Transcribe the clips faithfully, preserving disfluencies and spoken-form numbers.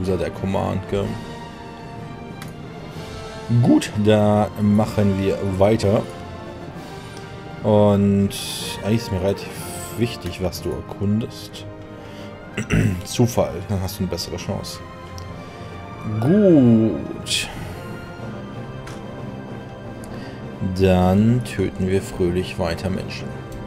User der Command, gell? Gut, da machen wir weiter. Und eigentlich ist mir relativ wichtig, was du erkundest. Zufall, dann hast du eine bessere Chance. Gut. Dann töten wir fröhlich weiter Menschen.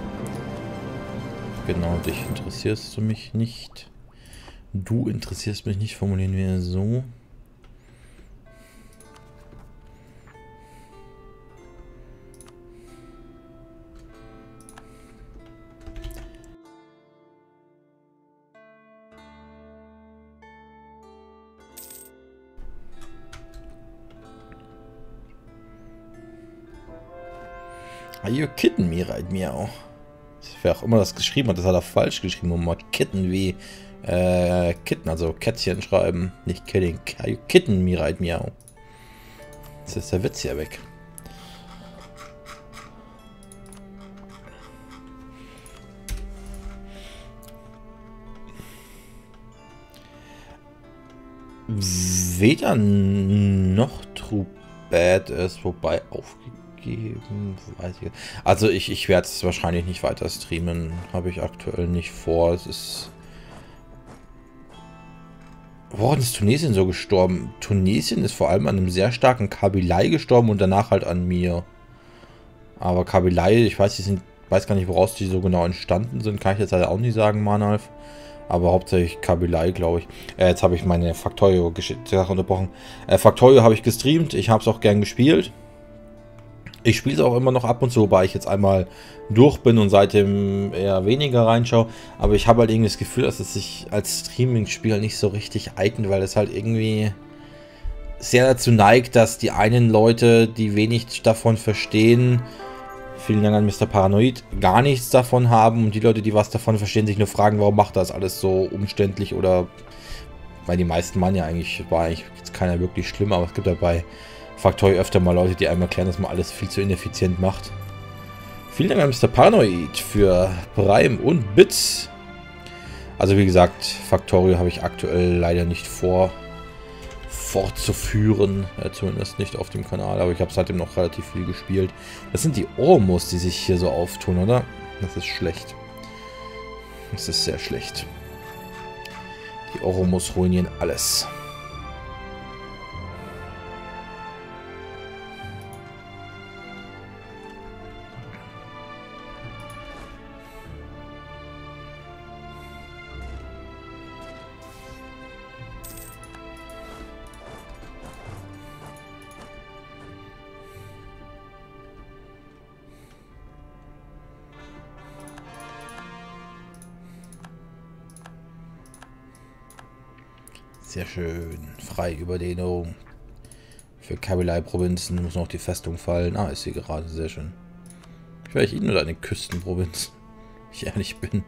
Genau, dich interessierst du mich nicht. Du interessierst mich nicht, formulieren wir so. Are you kidding me right meow? Wer auch immer das geschrieben hat, das hat er falsch geschrieben. Und mal Kitten wie äh, Kitten, also Kätzchen schreiben. Nicht kidding. Are you kidding me right meow? Jetzt ist der Witz hier weg. Weder noch True Bad ist, wobei aufgegeben, weiß ich. Also ich, ich werde es wahrscheinlich nicht weiter streamen, habe ich aktuell nicht vor. Es ist... Woran ist Tunesien so gestorben? Tunesien ist vor allem an einem sehr starken Kabylei gestorben und danach halt an mir. Aber Kabylei, ich weiß, die sind, weiß gar nicht, woraus die so genau entstanden sind, kann ich jetzt leider auch nicht sagen, Manalf. Aber hauptsächlich Kabylei, glaube ich. Äh, jetzt habe ich meine Factorio-Sache unterbrochen. Äh, Factorio habe ich gestreamt. Ich habe es auch gern gespielt. Ich spiele es auch immer noch ab und zu, wobei ich jetzt einmal durch bin und seitdem eher weniger reinschaue. Aber ich habe halt irgendwie das Gefühl, dass es sich als Streaming-Spiel nicht so richtig eignet, weil es halt irgendwie sehr dazu neigt, dass die einen Leute, die wenig davon verstehen, vielen Dank an Mister Paranoid, gar nichts davon haben und die Leute, die was davon verstehen, sich nur fragen, warum macht das alles so umständlich oder, weil die meisten Mann ja eigentlich, war eigentlich jetzt keiner wirklich schlimm, aber es gibt ja bei Factorio öfter mal Leute, die einem erklären, dass man alles viel zu ineffizient macht. Vielen Dank an Mister Paranoid für Prime und Bits. Also wie gesagt, Factorio habe ich aktuell leider nicht vor fortzuführen, äh, zumindest nicht auf dem Kanal, aber ich habe seitdem noch relativ viel gespielt. Das sind die Ormus, die sich hier so auftun, oder? Das ist schlecht. Das ist sehr schlecht. Die Ormus ruinieren alles. Sehr schön. Freie Überdehnung. Für Kabylei-Provinzen muss noch die Festung fallen. Ah, ist sie gerade. Sehr schön. Vielleicht Ihnen oder eine Küstenprovinz. Wenn ich ehrlich bin.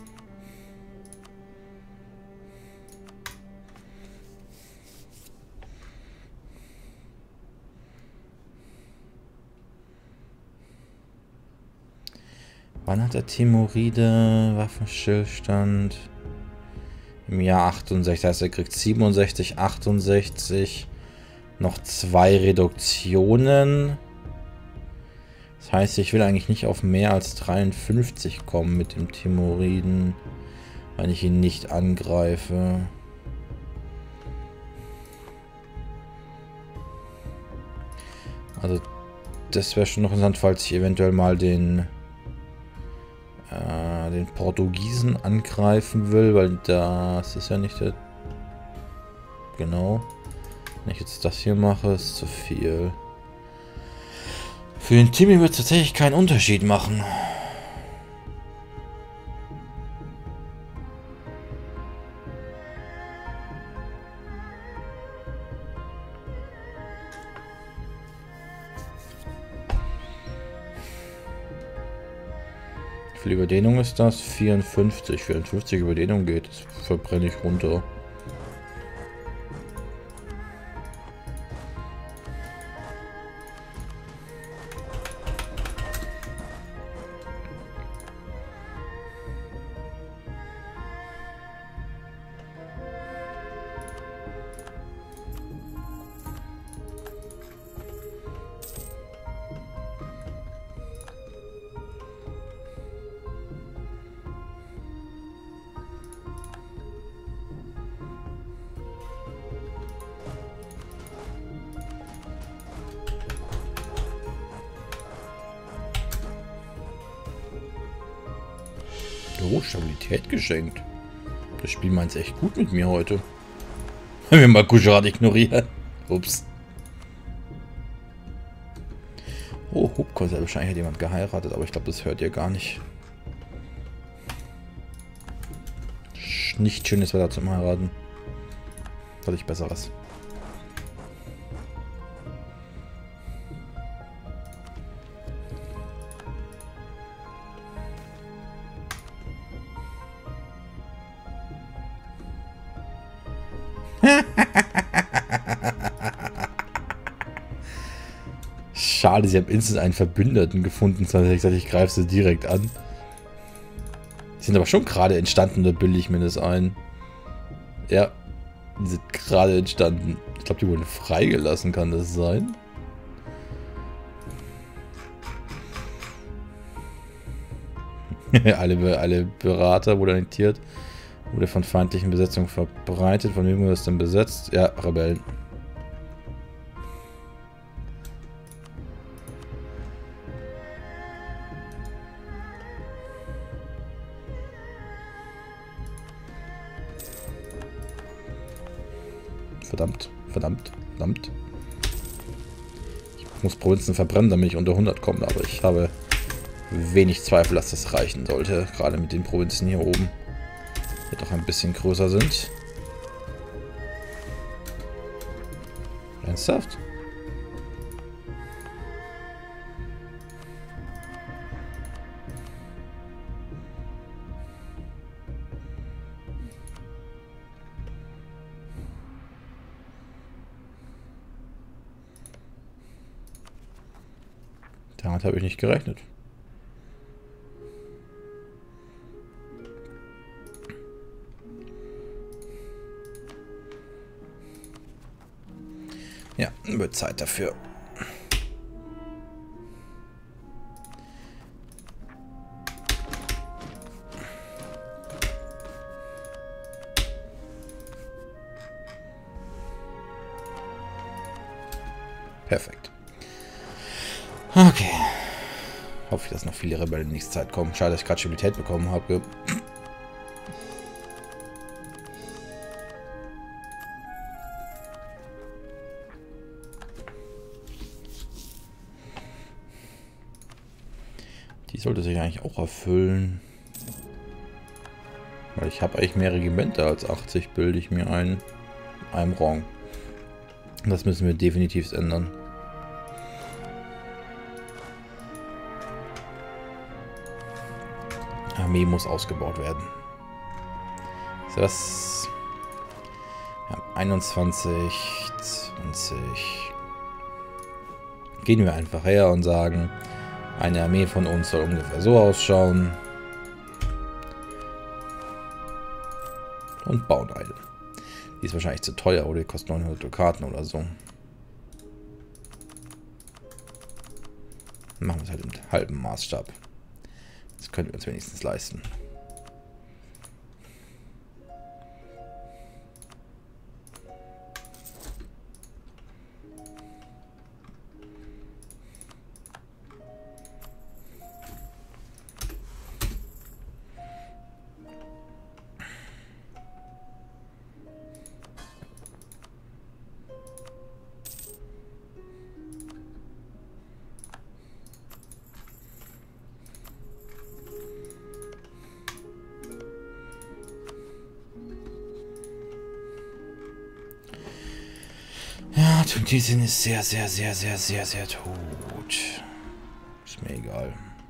Wann hat der Timuride Waffenstillstand? Im Jahr achtundsechzig, das heißt, er kriegt siebenundsechzig, achtundsechzig, noch zwei Reduktionen. Das heißt, ich will eigentlich nicht auf mehr als dreiundfünfzig kommen mit dem Timuriden, wenn ich ihn nicht angreife. Also, das wäre schon noch interessant, falls ich eventuell mal den... den Portugiesen angreifen will, weil das ist ja nicht der... Genau. Wenn ich jetzt das hier mache, ist zu viel. Für den Timmy wird es tatsächlich keinen Unterschied machen. Wie viel Überdehnung ist das? vierundfünfzig. vierundfünfzig Überdehnung geht. Das verbrenne ich runter. Oh, Stabilität geschenkt. Das Spiel meint es echt gut mit mir heute. Wenn wir mal Gujarat ignorieren. Ups. Oh, Hubkurs, ja, wahrscheinlich hat jemand geheiratet, aber ich glaube, das hört ihr gar nicht. Nicht schönes Wetter zum Heiraten. Soll ich besseres. Schade, sie haben instant einen Verbündeten gefunden. Ich gesagt, ich greife sie direkt an. Die sind aber schon gerade entstanden, da bilde ich mir das ein. Ja, die sind gerade entstanden. Ich glaube, die wurden freigelassen, kann das sein? alle, alle Berater wurden annektiert. Wurde von feindlichen Besetzungen verbreitet. Von wem wurde das denn besetzt? Ja, Rebellen. Verdammt, verdammt, verdammt. Ich muss Provinzen verbrennen, damit ich unter hundert komme, aber ich habe wenig Zweifel, dass das reichen sollte. Gerade mit den Provinzen hier oben, die doch ein bisschen größer sind. Ernsthaft? Damit habe ich nicht gerechnet. Ja, wird Zeit dafür. Perfekt. Okay. Hoffe ich, dass noch viele Rebellen in nächster Zeit kommen. Schade, dass ich gerade Stabilität bekommen habe. Die sollte sich eigentlich auch erfüllen. Weil ich habe eigentlich mehr Regimenter als achtzig, bilde ich mir ein. In einem Rang. Das müssen wir definitiv ändern. Armee muss ausgebaut werden. So, das... Ja, einundzwanzig, zwanzig... Gehen wir einfach her und sagen, eine Armee von uns soll ungefähr so ausschauen. Und bauen eine. Die ist wahrscheinlich zu teuer oder die kostet neunhundert Dukaten oder so. Dann machen wir es halt im halben Maßstab. Das können wir uns wenigstens leisten. Ja, Tunesien ist sehr, sehr, sehr, sehr, sehr, sehr tot. Ist mir egal.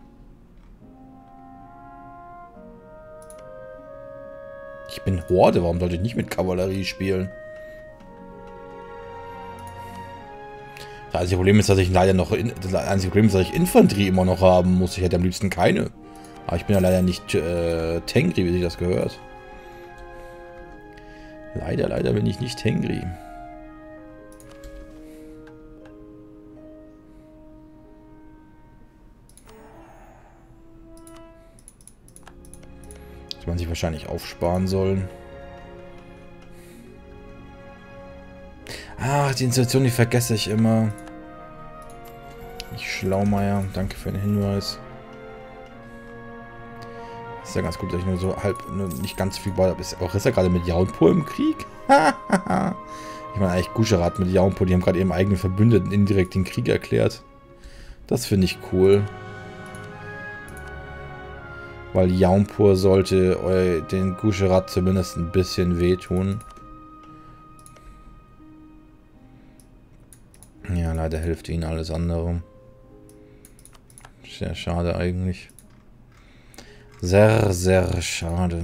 Ich bin Horde, warum sollte ich nicht mit Kavallerie spielen? Das einzige Problem ist, dass ich leider noch in, das einzige Problem ist, dass ich Infanterie immer noch haben muss. Ich hätte am liebsten keine. Aber ich bin ja leider nicht äh, Tengri, wie sich das gehört. Leider, leider bin ich nicht Tengri. Man sich wahrscheinlich aufsparen sollen. Ach, die Institution, die vergesse ich immer. Ich Schlaumeier, danke für den Hinweis. Ist ja ganz gut, dass ich nur so halb, nur nicht ganz viel baue. Ist auch ist er gerade mit Jaunpur im Krieg? Ich meine eigentlich Gujarat mit Jaunpur, die haben gerade ihrem eigenen Verbündeten indirekt den Krieg erklärt. Das finde ich cool. Weil Jaunpur sollte den Gujarat zumindest ein bisschen wehtun. Ja, leider hilft ihnen alles andere. Sehr schade eigentlich. Sehr, sehr schade.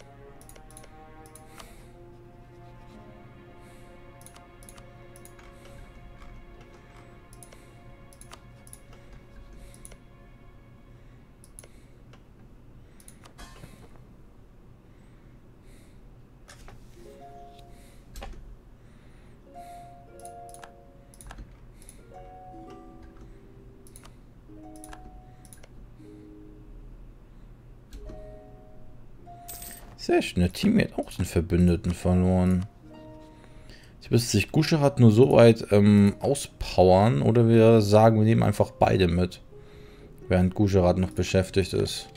Sehr schön, der Team hat auch den Verbündeten verloren. Jetzt müsste sich Gujarat nur so weit ähm, auspowern, oder wir sagen, wir nehmen einfach beide mit, während Gujarat noch beschäftigt ist.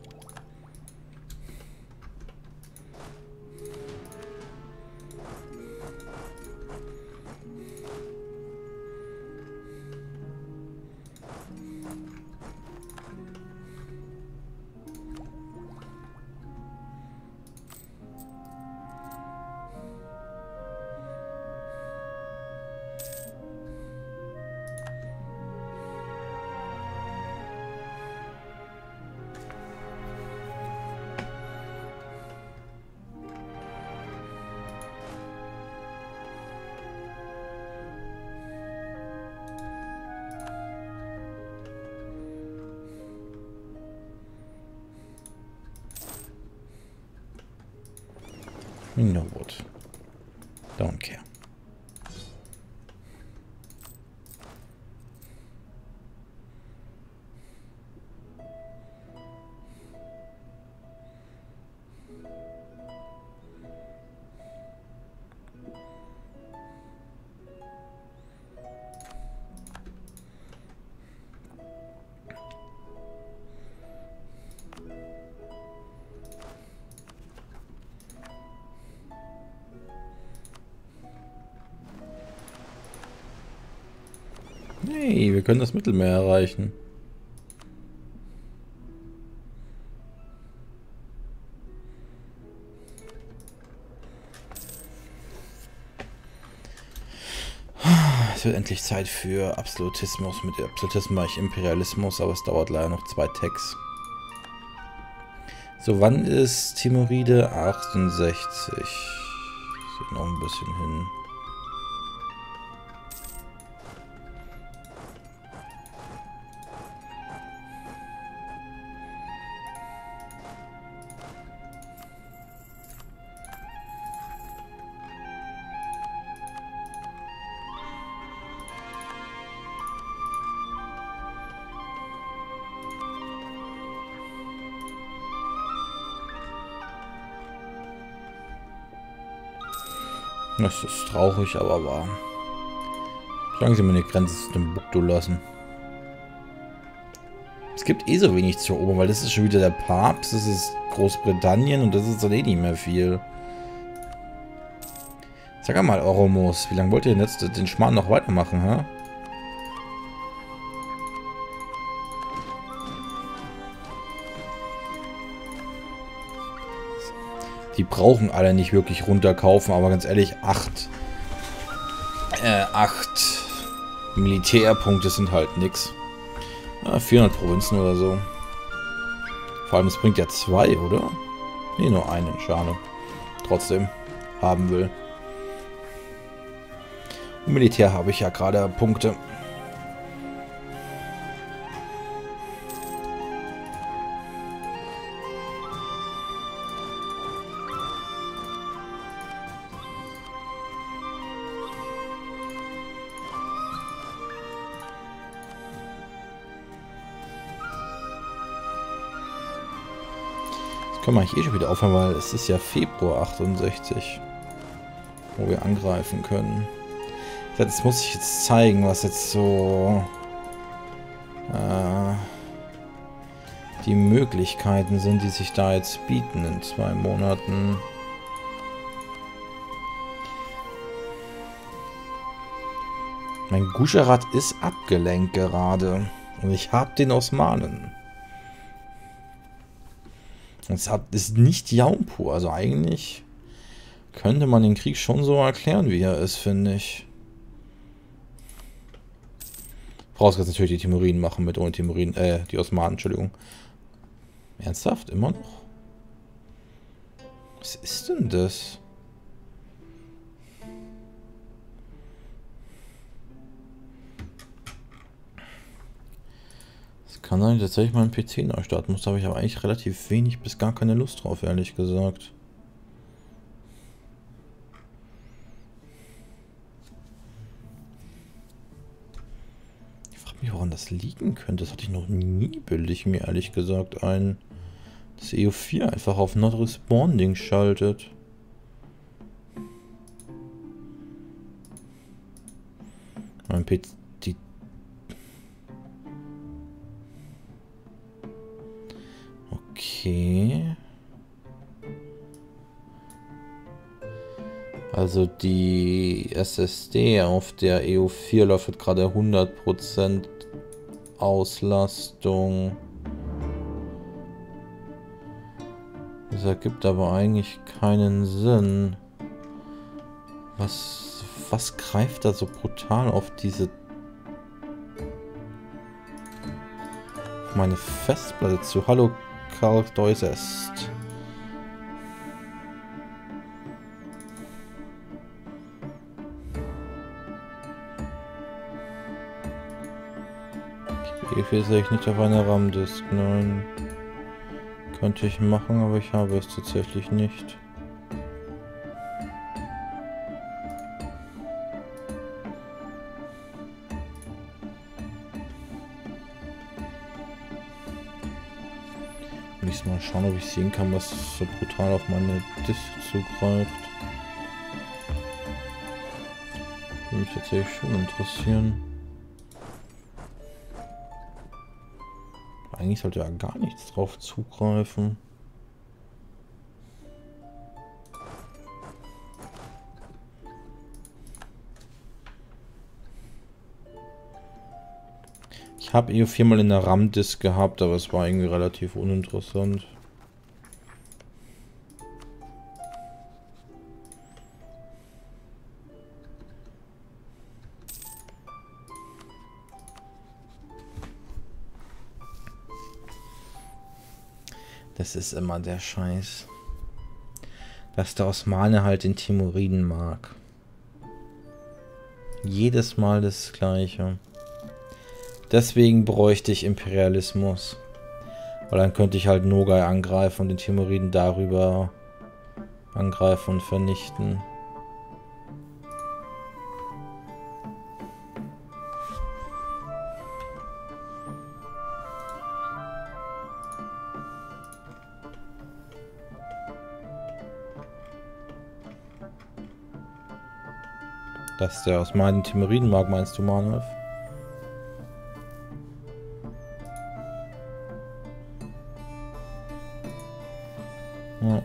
You know what? Don't care. Hey, wir können das Mittelmeer erreichen. Es wird endlich Zeit für Absolutismus. Mit Absolutismus mache ich Imperialismus, aber es dauert leider noch zwei Tags. So, wann ist Timuride? achtundsechzig. Sieht noch ein bisschen hin. Das ist traurig, aber wahr. Solange sie mir eine Grenze zu dem Buktu lassen. Es gibt eh so wenig zu erobern, weil das ist schon wieder der Papst, das ist Großbritannien und das ist dann eh nicht mehr viel. Sag mal, Oromos, wie lange wollt ihr denn jetzt den Schmarrn noch weitermachen, hä? Die brauchen alle nicht wirklich runterkaufen, aber ganz ehrlich, acht, äh, acht Militärpunkte sind halt nix. Ja, vierhundert Provinzen oder so. Vor allem, es bringt ja zwei, oder? Nee, nur einen, schade. Trotzdem, haben will. Und Militär habe ich ja gerade Punkte. Können wir eigentlich eh schon wieder aufhören, weil es ist ja Februar achtundsechzig, wo wir angreifen können. Jetzt muss ich jetzt zeigen, was jetzt so... Äh, die Möglichkeiten sind, die sich da jetzt bieten in zwei Monaten. Mein Gujarat ist abgelenkt gerade. Und ich habe den Osmanen. Das ist nicht Jaunpur. Also eigentlich könnte man den Krieg schon so erklären, wie er ist, finde ich. Vorausgesetzt natürlich die Timuriden machen mit, ohne Timuriden, äh, die Osmanen, Entschuldigung. Ernsthaft? Immer noch? Was ist denn das? Das kann sein, dass ich meinen P C neu starten muss. Da habe ich aber eigentlich relativ wenig bis gar keine Lust drauf, ehrlich gesagt. Ich frage mich, woran das liegen könnte. Das hatte ich noch nie, bilde ich mir ehrlich gesagt ein. Dass E O vier einfach auf Not Responding schaltet. Mein P C. Die okay. Also die S S D auf der E O vier läuft gerade hundert Prozent Auslastung. Das ergibt aber eigentlich keinen Sinn. Was, was greift da so brutal auf diese... auf meine Festplatte zu? Hallo, Karl Deusest. E vier sehe ich nicht auf einer RAM-Disk, nein. Könnte ich machen, aber ich habe es tatsächlich nicht. Ich mal schauen, ob ich sehen kann, was so brutal auf meine Disk zugreift. Würde mich tatsächlich schon interessieren. Eigentlich sollte ja gar nichts drauf zugreifen. Ich habe E O vier mal in der RAM-Disk gehabt, aber es war irgendwie relativ uninteressant. Das ist immer der Scheiß. Dass der Osmane halt den Timuriden mag. Jedes Mal das Gleiche. Deswegen bräuchte ich Imperialismus. Weil dann könnte ich halt Nogai angreifen und den Timuriden darüber angreifen und vernichten. Dass der aus meinen Timuriden mag, meinst du, Manuel? Ja.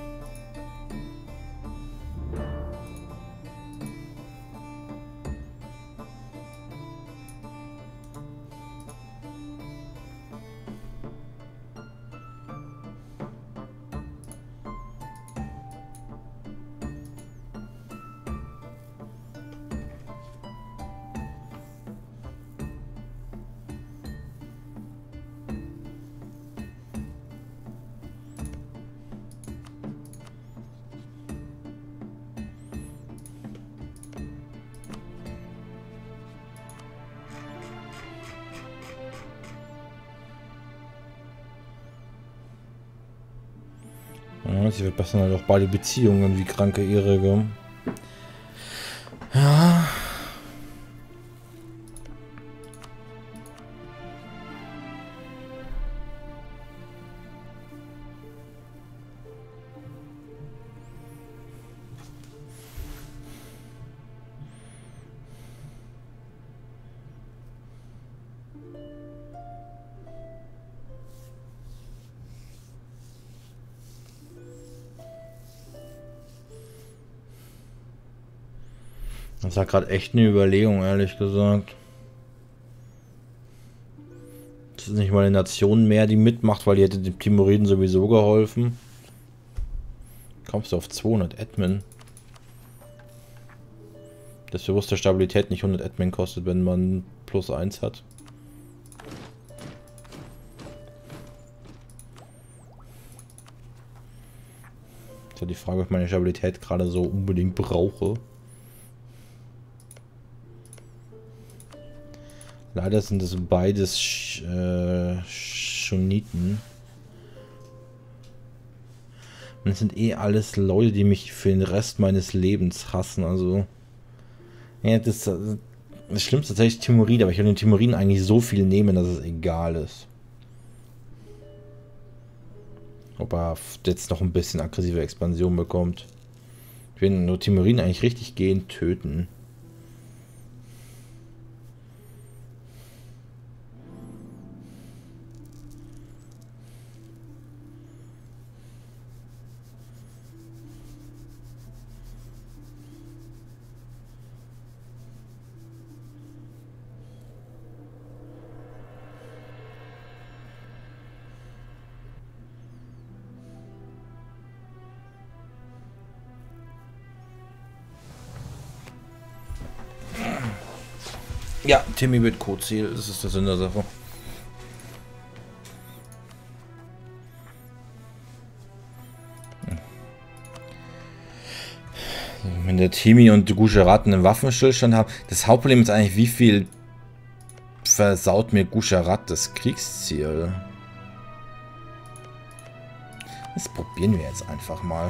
Ja, sie verbessern halt auch beide Beziehungen wie kranke Irrige. Ja. Das war gerade echt eine Überlegung, ehrlich gesagt. Das ist nicht mal eine Nation mehr, die mitmacht, weil die hätte dem Timuriden sowieso geholfen. Kommst du auf zweihundert Admin? Das bewusste Stabilität nicht hundert Admin kostet, wenn man plus eins hat. Ist ja die Frage, ob ich meine Stabilität gerade so unbedingt brauche. Leider sind es beides Sch äh, Schunniten. Und es sind eh alles Leute, die mich für den Rest meines Lebens hassen. Also, ja, das, das Schlimmste ist tatsächlich Timuriden, aber ich will den Timuriden eigentlich so viel nehmen, dass es egal ist. Ob er jetzt noch ein bisschen aggressive Expansion bekommt. Ich will nur Timuriden eigentlich richtig gehen, töten. Ja, Timmy wird Co-Ziel, das ist der Sinn der Sache. Wenn der Timmy und Gujarat einen Waffenstillstand haben, das Hauptproblem ist eigentlich, wie viel versaut mir Gujarat das Kriegsziel. Das probieren wir jetzt einfach mal.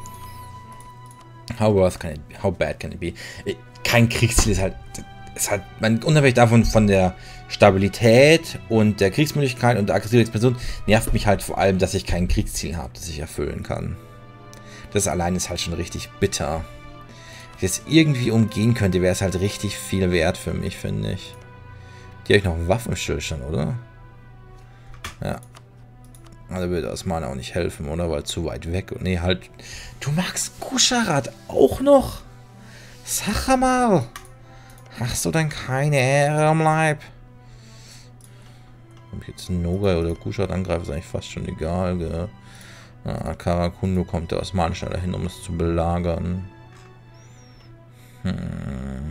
How worse can it be? How bad can it be? Kein Kriegsziel ist halt... ist halt, man, unabhängig davon von der Stabilität und der Kriegsmöglichkeit und der aggressiven Expansion, nervt mich halt vor allem, dass ich kein Kriegsziel habe, das ich erfüllen kann. Das allein ist halt schon richtig bitter. Wenn ich das irgendwie umgehen könnte, wäre es halt richtig viel wert für mich, finde ich. Die habe ich noch einen Waffenstillstand, oder? Ja. Also würde das Mana auch nicht helfen, oder? Weil zu weit weg. Und nee, halt. Du magst Gujarat auch noch? Sag mal. Hast du denn keine Ehre am Leib? Ob ich jetzt Nogai oder Gujarat angreife, ist eigentlich fast schon egal, gell? Ah, Karakundo kommt der Osman schneller hin, um es zu belagern. Hm.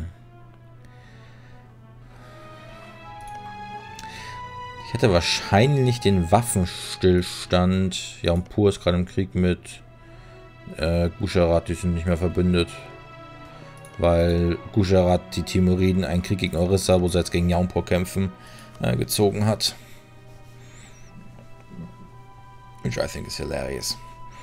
Ich hätte wahrscheinlich den Waffenstillstand. Jaunpur ist gerade im Krieg mit äh, Gujarat, die sind nicht mehr verbündet. Weil Gujarat die Timuriden einen Krieg gegen Orissa, wo sie jetzt gegen Jaunpur kämpfen, äh, gezogen hat. Which I think is hilarious.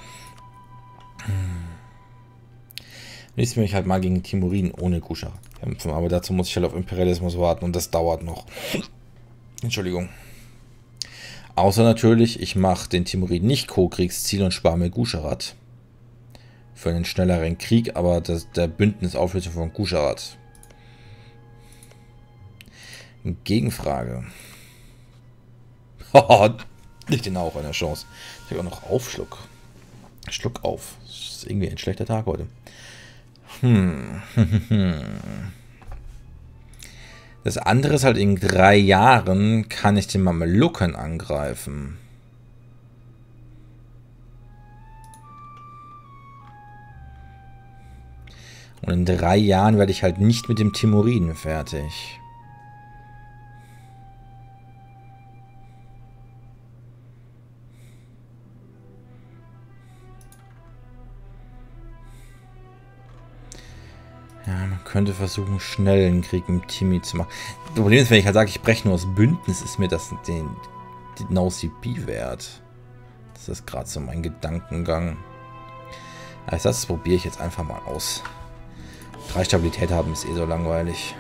Nächstes will ich halt mal gegen Timuriden ohne Gujarat kämpfen, aber dazu muss ich halt auf Imperialismus warten und das dauert noch. Entschuldigung. Außer natürlich, ich mache den Timuriden nicht Co-Kriegsziel und spare mir Gujarat. Für einen schnelleren Krieg, aber das, der Bündnisauflösung von Gujarat. Gegenfrage. Haha, nicht den auch eine Chance. Ich habe auch noch Aufschluck. Schluck auf. Das ist irgendwie ein schlechter Tag heute. Hm. Das andere ist halt, in drei Jahren kann ich den Mamelucken angreifen. Und in drei Jahren werde ich halt nicht mit dem Timuriden fertig. Ja, man könnte versuchen, schnell einen Krieg mit Timmy zu machen. Das Problem ist, wenn ich halt sage, ich breche nur das Bündnis, ist mir das den, den No-C P wert. Das ist gerade so mein Gedankengang. Also das probiere ich jetzt einfach mal aus. Drei Stabilität haben ist eh so langweilig.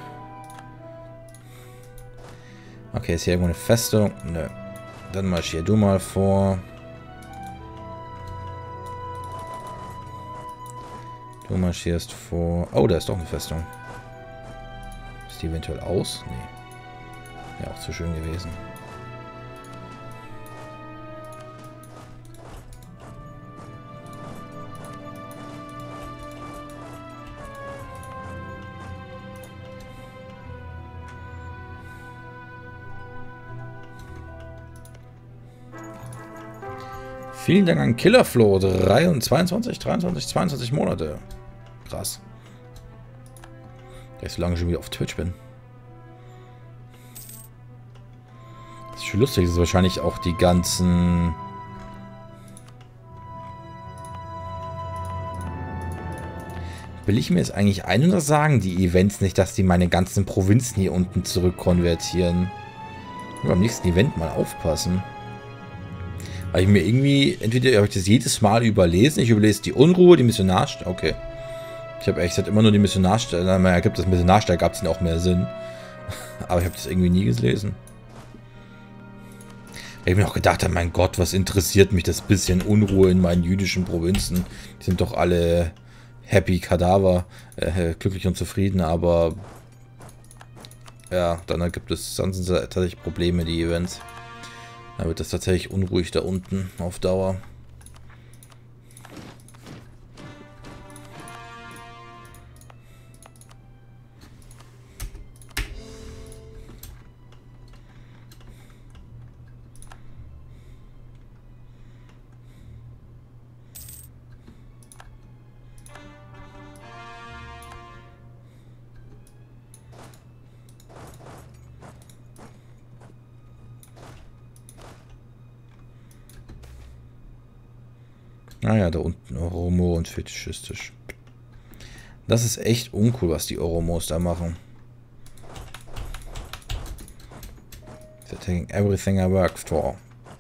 Okay, ist hier irgendwo eine Festung? Nö. Dann marschier du mal vor. Du marschierst vor... Oh, da ist doch eine Festung. Ist die eventuell aus? Nee. Ja, auch zu schön gewesen. Vielen Dank an Killerflow. zweiundzwanzig, dreiundzwanzig, zweiundzwanzig Monate. Krass. Da ich so lange schon wieder auf Twitch bin. Das ist schon lustig. Das ist wahrscheinlich auch die ganzen... Will ich mir jetzt eigentlich ein oder sagen, die Events nicht, dass die meine ganzen Provinzen hier unten zurückkonvertieren? Ich will am nächsten Event mal aufpassen. Weil ich mir irgendwie, entweder habe ich das jedes Mal überlesen, ich überlese die Unruhe, die Missionarstelle, okay. Ich habe echt immer nur die Missionarstelle, naja, gibt das Missionarstelle, gab es denn auch mehr Sinn. Aber ich habe das irgendwie nie gelesen. Weil ich mir auch gedacht habe, mein Gott, was interessiert mich das bisschen Unruhe in meinen jüdischen Provinzen? Die sind doch alle... Happy Kadaver, äh, glücklich und zufrieden, aber ja, dann gibt es sonst tatsächlich Probleme, die Events. Da wird es tatsächlich unruhig da unten auf Dauer. Naja, da unten Oromo und fetischistisch. Das ist echt uncool, was die Oromos da machen. They're taking everything I worked for.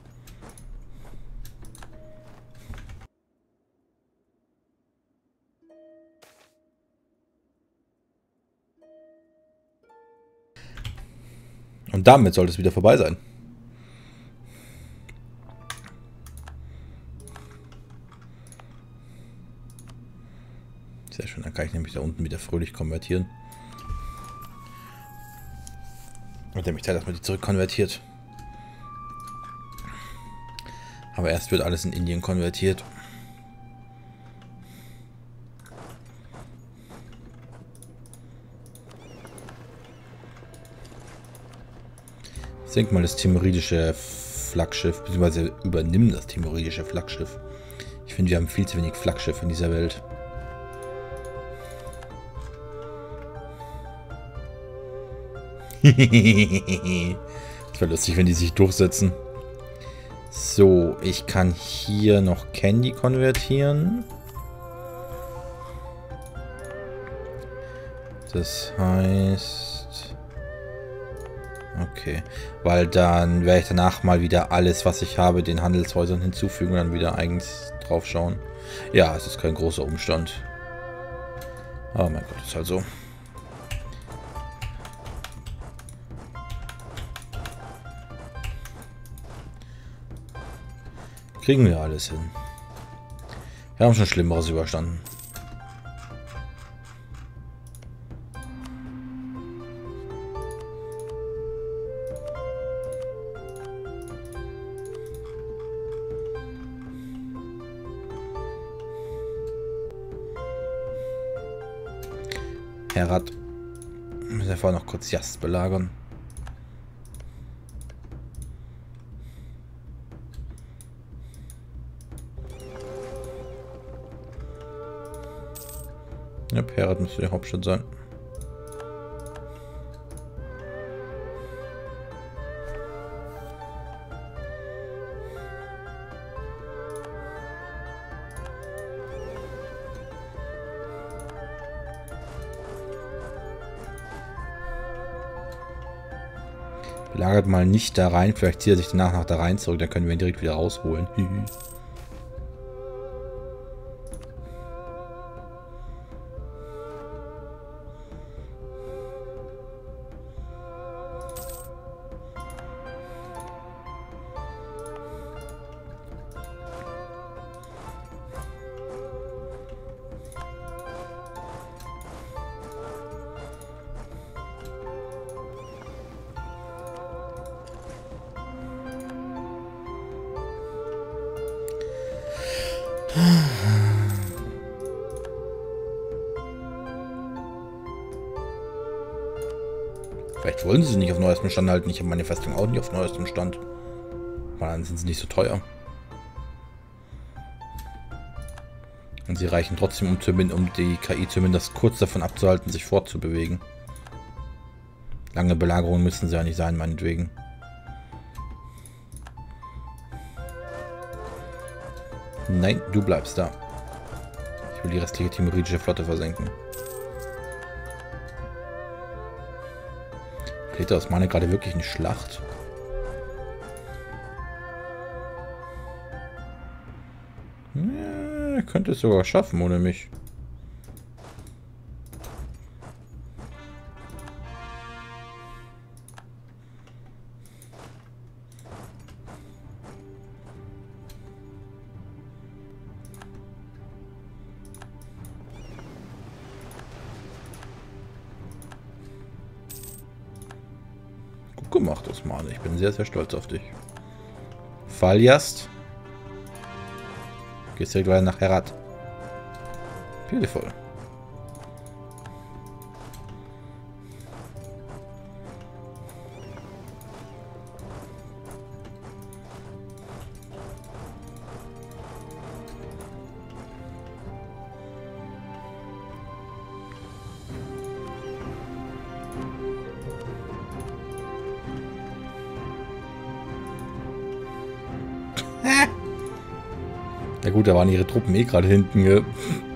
Und damit sollte es wieder vorbei sein. Sehr schön, dann kann ich nämlich da unten wieder fröhlich konvertieren. Wird nämlich Zeit, dass man die zurückkonvertiert. Aber erst wird alles in Indien konvertiert. Senk mal das timoridische Flaggschiff, beziehungsweise übernimm das timoridische Flaggschiff. Ich finde, wir haben viel zu wenig Flaggschiff in dieser Welt. Das wäre lustig, wenn die sich durchsetzen. So, ich kann hier noch Candy konvertieren. Das heißt... Okay. Weil dann werde ich danach mal wieder alles, was ich habe, den Handelshäusern hinzufügen und dann wieder eigens drauf schauen. Ja, es ist kein großer Umstand. Oh mein Gott, ist halt so. Kriegen wir alles hin. Wir haben schon Schlimmeres überstanden. Herat. Wir müssen ja vorher noch kurz Jas belagern. Ja, Herat müsste die Hauptstadt sein. Belagert mal nicht da rein, vielleicht zieht er sich danach nach da rein zurück, dann können wir ihn direkt wieder rausholen. Vielleicht wollen sie nicht auf neuestem Stand halten. Ich habe meine Festung auch nicht auf neuestem Stand. Aber dann sind sie nicht so teuer. Und sie reichen trotzdem, um, zumindest, um die K I zumindest kurz davon abzuhalten, sich fortzubewegen. Lange Belagerungen müssen sie ja nicht sein, meinetwegen. Nein, du bleibst da. Ich will die restliche timoridische Flotte versenken. Geht das meine gerade wirklich eine Schlacht? Ja, könnte es sogar schaffen ohne mich. Gut gemacht, Osmane. Ich bin sehr, sehr stolz auf dich. Faljast. Gehst direkt weiter nach Herat. Beautiful. Na gut, da waren ihre Truppen eh gerade hinten. Gell?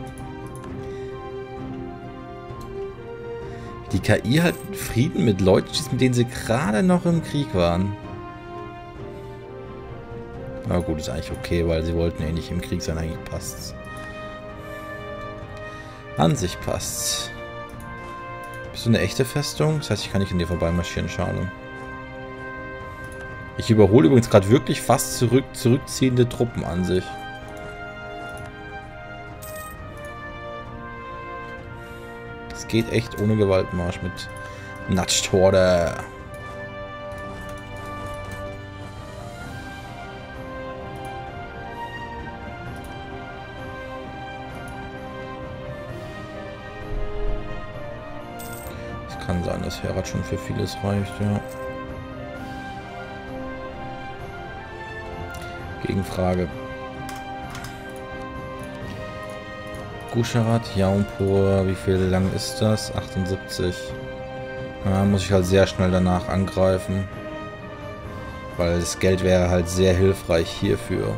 Die K I hat Frieden mit Leuten, mit denen sie gerade noch im Krieg waren. Na gut, ist eigentlich okay, weil sie wollten eh nicht im Krieg sein. Eigentlich passt's. An sich passt's. Bist du eine echte Festung? Das heißt, ich kann nicht an dir vorbeimarschieren, schade. Ich überhole übrigens gerade wirklich fast zurück, zurückziehende Truppen an sich. Es geht echt ohne Gewaltmarsch mit Natchtorde. Es kann sein, dass Herat schon für vieles reicht, ja. Gegenfrage. Gujarat, Jaunpur, wie viel lang ist das? achtundsiebzig. Da muss ich halt sehr schnell danach angreifen. Weil das Geld wäre halt sehr hilfreich hierfür.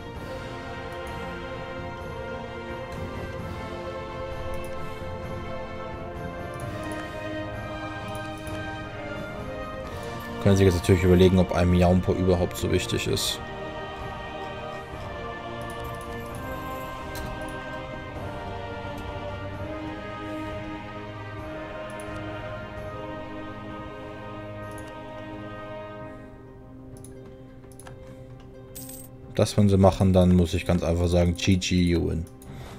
Können Sie jetzt natürlich überlegen, ob einem Jaunpur überhaupt so wichtig ist. Das, wenn sie machen, dann muss ich ganz einfach sagen, G G, you win.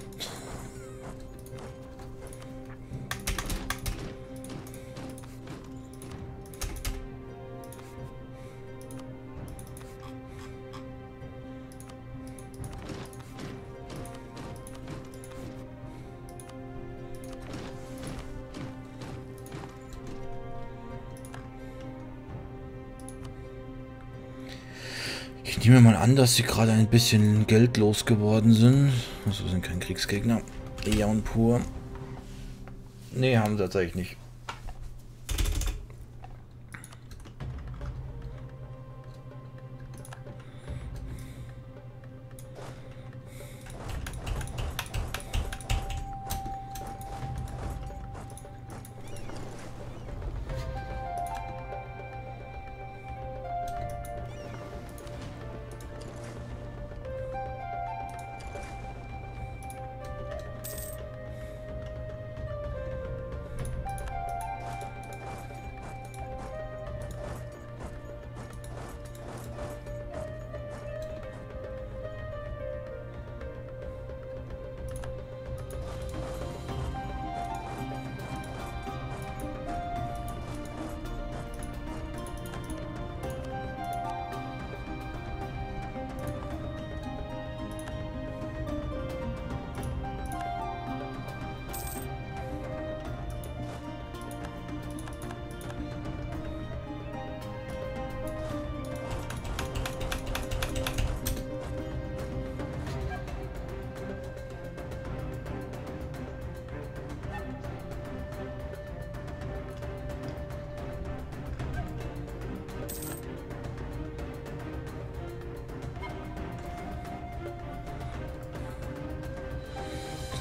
Ich nehme mal an, dass sie gerade ein bisschen geldlos geworden sind. Also sind kein Kriegsgegner. Jaunpur. Nee, haben sie tatsächlich nicht.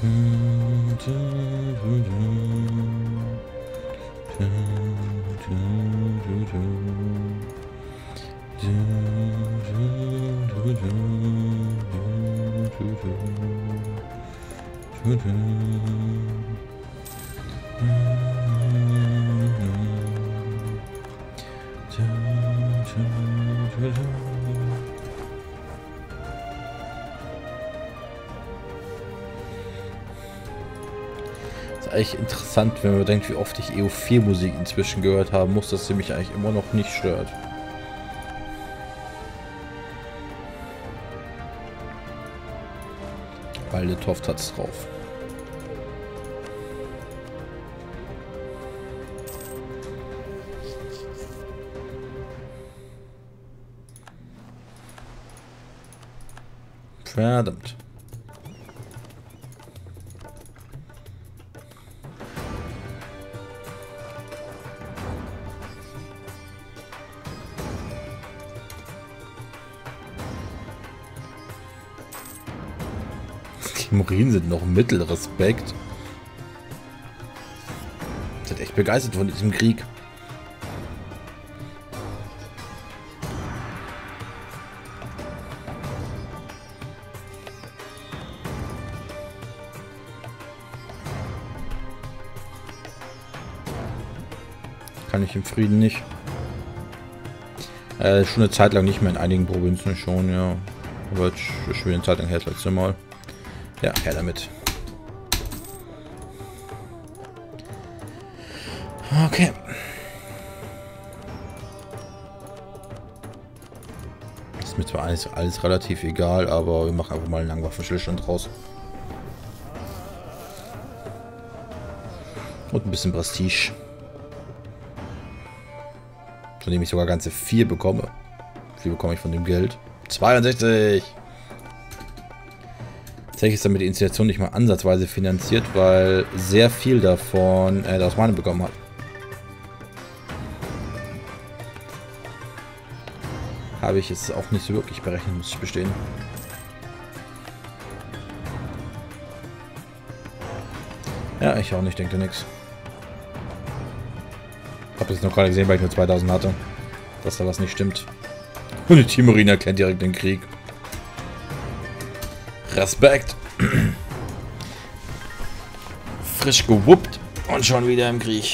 Ist eigentlich interessant, wenn man denkt, wie oft ich E O vier Musik inzwischen gehört haben muss, dass sie mich eigentlich immer noch nicht stört. Weil der Toft hat's drauf. Verdammt. Die Morien sind noch Mittelrespekt. Sind echt begeistert von diesem Krieg. Kann ich im Frieden nicht. Äh, schon eine Zeit lang nicht mehr, in einigen Provinzen schon, ja. Aber jetzt schon wieder eine Zeit lang her, das letzte Mal. Ja, her damit. Okay. Ist mir zwar alles, alles relativ egal, aber wir machen einfach mal einen Langwaffenstillstand draus. Und ein bisschen Prestige. Von dem ich sogar ganze vier bekomme. Wie viel bekomme ich von dem Geld? zweiundsechzig! Tatsächlich ist damit die Installation nicht mal ansatzweise finanziert, weil sehr viel davon äh, das meine bekommen hat. Habe ich jetzt auch nicht so wirklich berechnet, muss ich bestehen. Ja, ich auch nicht, denke nix. Habe jetzt noch gerade gesehen, weil ich nur zweitausend hatte, dass da was nicht stimmt. Und die Timorin erklärt direkt den Krieg. Respekt. Frisch gewuppt und schon wieder im Krieg.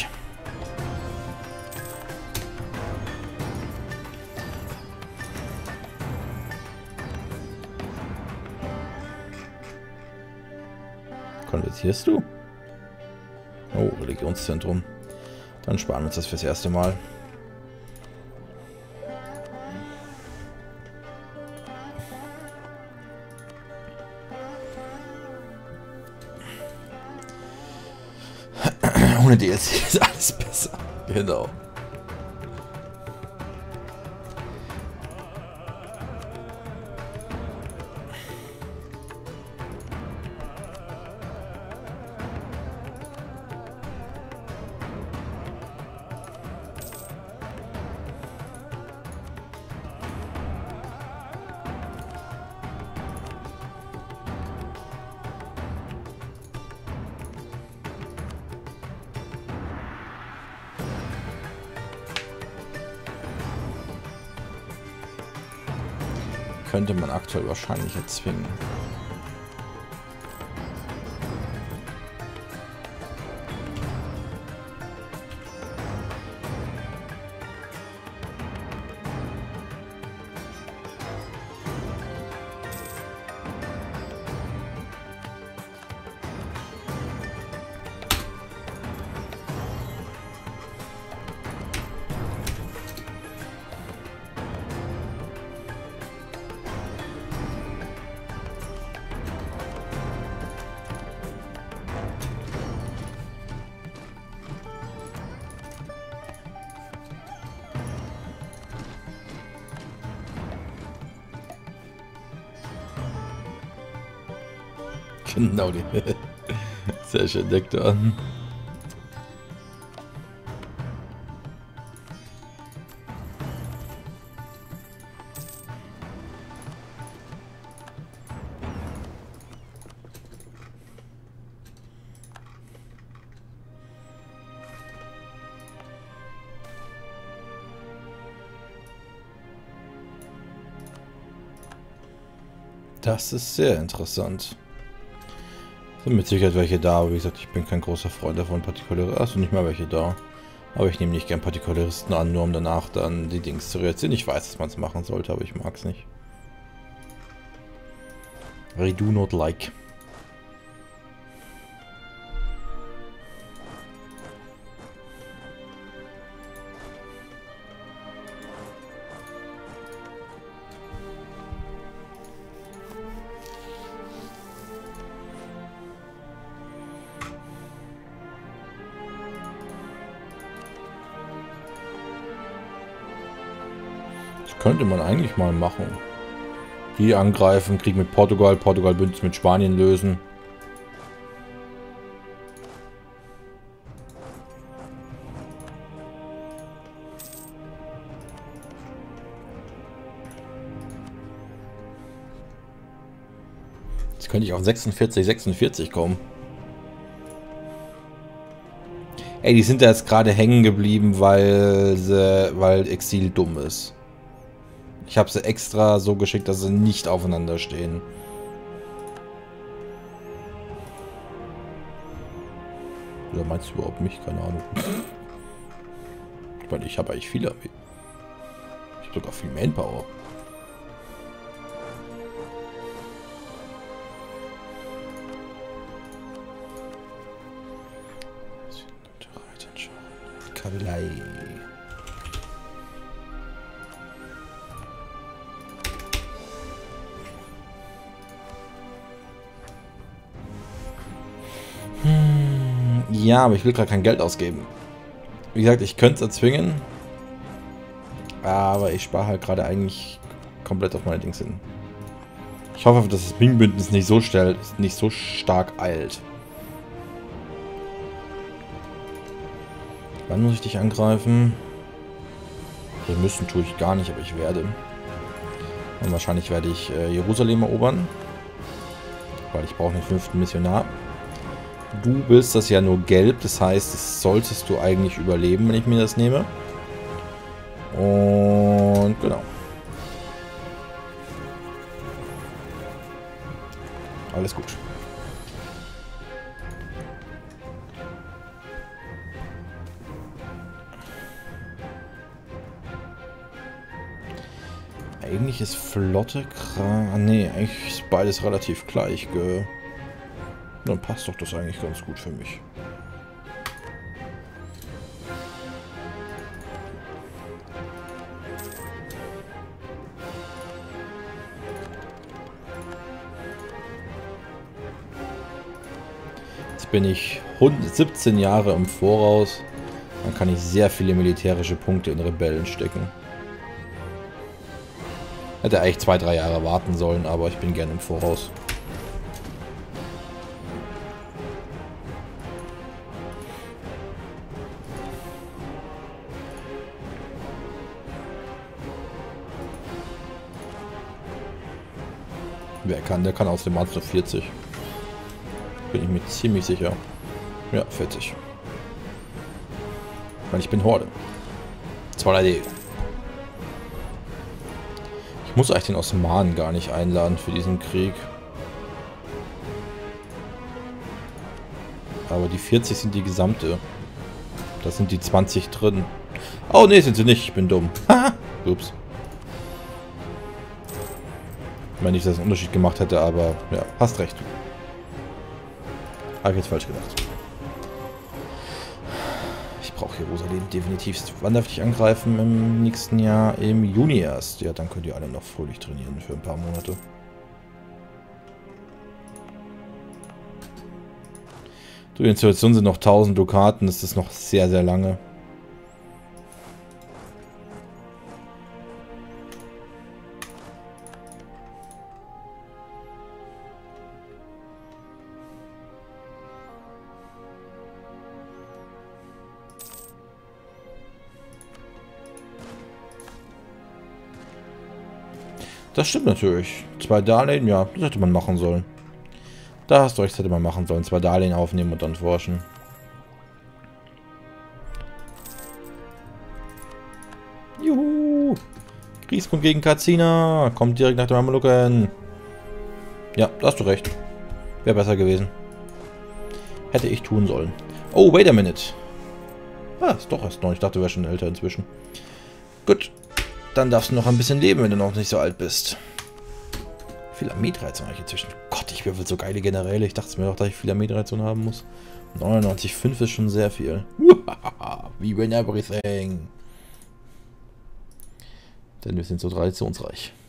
Konvertierst du? Oh, Religionszentrum. Dann sparen wir uns das fürs erste Mal. Ohne D L C ist alles besser. Genau. Könnte man aktuell wahrscheinlich erzwingen. Genau, die. Sehr schön, deckt an. Das ist sehr interessant. Sind mit Sicherheit welche da, aber wie gesagt, ich bin kein großer Freund davon, Partikularisten. Achso, nicht mal welche da. Aber ich nehme nicht gern Partikularisten an, nur um danach dann die Dings zu reagieren. Ich weiß, dass man es machen sollte, aber ich mag es nicht. I do not like. Könnte man eigentlich mal machen. Die angreifen, Krieg mit Portugal, Portugal Bündnis mit Spanien lösen. Jetzt könnte ich auf sechsundvierzig, sechsundvierzig kommen. Ey, die sind da jetzt gerade hängen geblieben, weil, sie, weil Exil dumm ist. Ich habe sie extra so geschickt, dass sie nicht aufeinander stehen. Oder meinst du überhaupt mich? Keine Ahnung. Ich meine, ich habe eigentlich viele Armee. Ich habe sogar viel Manpower. Kabelei. Ja, aber ich will gerade kein Geld ausgeben. Wie gesagt, ich könnte es erzwingen. Aber ich spare halt gerade eigentlich komplett auf meine Dings hin. Ich hoffe, dass das Ming-Bündnis nicht so schnell, nicht so stark eilt. Wann muss ich dich angreifen? Wir müssen, tue ich gar nicht, aber ich werde. Und wahrscheinlich werde ich äh, Jerusalem erobern. Weil ich brauche einen fünften Missionar. Du willst das ja nur gelb, das heißt, das solltest du eigentlich überleben, wenn ich mir das nehme. Und genau. Alles gut. Eigentlich ist Flotte... Ne, eigentlich ist beides relativ gleich, gell? Dann passt doch das eigentlich ganz gut für mich. Jetzt bin ich siebzehn Jahre im Voraus. Dann kann ich sehr viele militärische Punkte in Rebellen stecken. Hätte eigentlich zwei, drei Jahre warten sollen, aber ich bin gerne im Voraus. Wer kann? Der kann aus dem Arzt noch vierzig. Bin ich mir ziemlich sicher. Ja, vierzig. Weil ich bin Horde. zwei D. Ich muss eigentlich den Osmanen gar nicht einladen für diesen Krieg. Aber die vierzig sind die gesamte. Da sind die zwanzig drin. Oh ne, sind sie nicht. Ich bin dumm. Haha. Ups. Wenn ich das einen Unterschied gemacht hätte, aber ja, hast recht. Habe ich jetzt falsch gedacht. Ich brauche Jerusalem definitiv. Wann darf ich angreifen? Im nächsten Jahr im Juni erst. Ja, dann könnt ihr alle noch fröhlich trainieren für ein paar Monate. Du, in der Situation sind noch tausend Dukaten. Das ist noch sehr, sehr lange. Das stimmt natürlich. Zwei Darlehen, ja, das hätte man machen sollen. Da hast du recht, das hätte man machen sollen. Zwei Darlehen aufnehmen und dann forschen. Juhu! Kriegspunkt gegen Kazina. Kommt direkt nach dem Mameluken. Ja, da hast du recht. Wäre besser gewesen. Hätte ich tun sollen. Oh, wait a minute. Ah, ist doch erst noch. Ich dachte, du wärst schon älter inzwischen. Gut. Dann darfst du noch ein bisschen leben, wenn du noch nicht so alt bist. Wie viel Armeereizung habe ich inzwischen? Gott, ich würfel so geile Generäle. Ich dachte mir doch, dass ich viel Armeereizung haben muss. neunundneunzig Komma fünf ist schon sehr viel. We win everything. Denn wir sind so traditionsreich.